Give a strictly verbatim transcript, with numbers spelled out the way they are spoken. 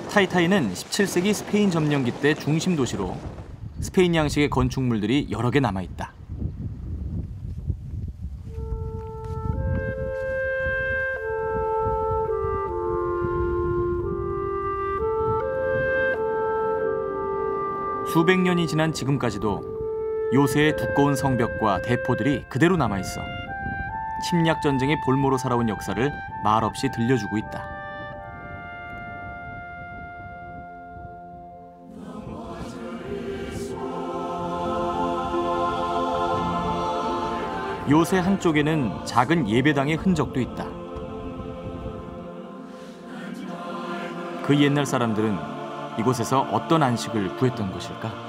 타이타이는 십칠 세기 스페인 점령기 때 중심 도시로 스페인 양식의 건축물들이 여러 개 남아있다. 수백 년이 지난 지금까지도 요새의 두꺼운 성벽과 대포들이 그대로 남아있어 침략 전쟁의 볼모로 살아온 역사를 말없이 들려주고 있다. 요새 한쪽에는 작은 예배당의 흔적도 있다. 그 옛날 사람들은 이곳에서 어떤 안식을 구했던 것일까?